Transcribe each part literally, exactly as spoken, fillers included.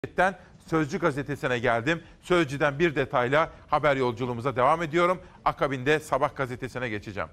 Sözcü gazetesine geldim. Sözcü'den bir detayla haber yolculuğumuza devam ediyorum. Akabinde Sabah gazetesine geçeceğim.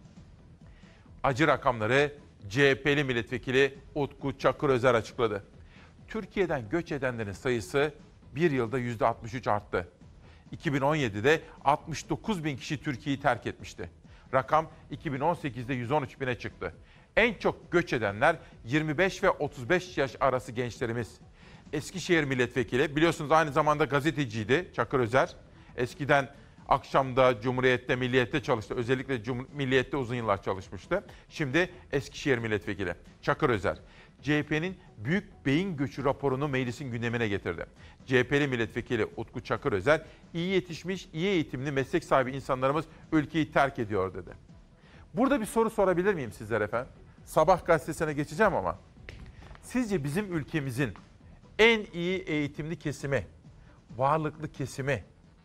Acı rakamları C H P'li milletvekili Utku Çakırözer açıkladı. Türkiye'den göç edenlerin sayısı bir yılda yüzde altmış üç arttı. iki bin on yedide altmış dokuz bin kişi Türkiye'yi terk etmişti. Rakam iki bin on sekizde yüz on üç bine çıktı. En çok göç edenler yirmi beş ve otuz beş yaş arası gençlerimiz. Eskişehir milletvekili, biliyorsunuz aynı zamanda gazeteciydi Çakırözer. Eskiden akşamda Cumhuriyet'te, Milliyet'te çalıştı. Özellikle Cum- Milliyet'te uzun yıllar çalışmıştı. Şimdi Eskişehir milletvekili Çakırözer. C H P'nin büyük beyin göçü raporunu meclisin gündemine getirdi. C H P'li milletvekili Utku Çakırözer, iyi yetişmiş, iyi eğitimli, meslek sahibi insanlarımız ülkeyi terk ediyor dedi. Burada bir soru sorabilir miyim sizlere efendim? Sabah gazetesine geçeceğim ama. Sizce bizim ülkemizin en iyi eğitimli kesimi, varlıklı kesimi,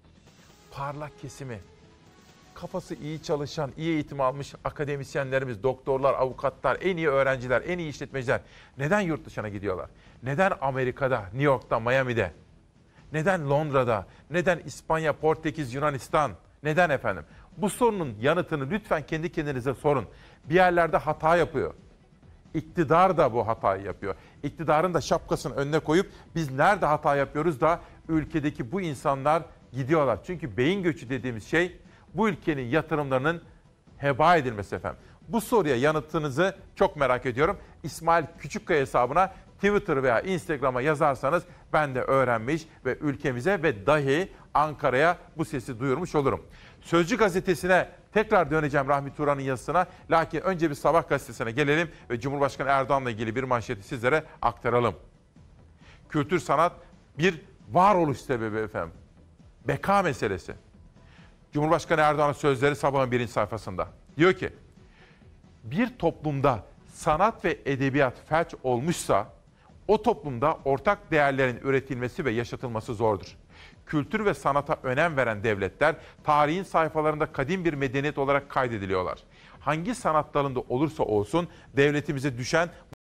parlak kesimi, kafası iyi çalışan, iyi eğitim almış akademisyenlerimiz, doktorlar, avukatlar, en iyi öğrenciler, en iyi işletmeciler neden yurt dışına gidiyorlar? Neden Amerika'da, New York'ta, Miami'de? Neden Londra'da? Neden İspanya, Portekiz, Yunanistan? Neden efendim? Bu sorunun yanıtını lütfen kendi kendinize sorun. Bir yerlerde hata yapıyor. İktidar da bu hatayı yapıyor. İktidarın da şapkasını önüne koyup biz nerede hata yapıyoruz da ülkedeki bu insanlar gidiyorlar. Çünkü beyin göçü dediğimiz şey bu ülkenin yatırımlarının heba edilmesi efendim. Bu soruya yanıtınızı çok merak ediyorum. İsmail Küçükkaya hesabına Twitter veya Instagram'a yazarsanız ben de öğrenmiş ve ülkemize ve dahi Ankara'ya bu sesi duyurmuş olurum. Sözcü gazetesine tekrar döneceğim, Rahmi Turan'ın yazısına. Lakin önce bir Sabah gazetesine gelelim ve Cumhurbaşkanı Erdoğan'la ilgili bir manşeti sizlere aktaralım. Kültür sanat bir varoluş sebebi efendim. Beka meselesi. Cumhurbaşkanı Erdoğan'ın sözleri Sabah'ın birinci sayfasında. Diyor ki, bir toplumda sanat ve edebiyat felç olmuşsa o toplumda ortak değerlerin üretilmesi ve yaşatılması zordur. Kültür ve sanata önem veren devletler tarihin sayfalarında kadim bir medeniyet olarak kaydediliyorlar. Hangi sanat dalında olursa olsun devletimize düşen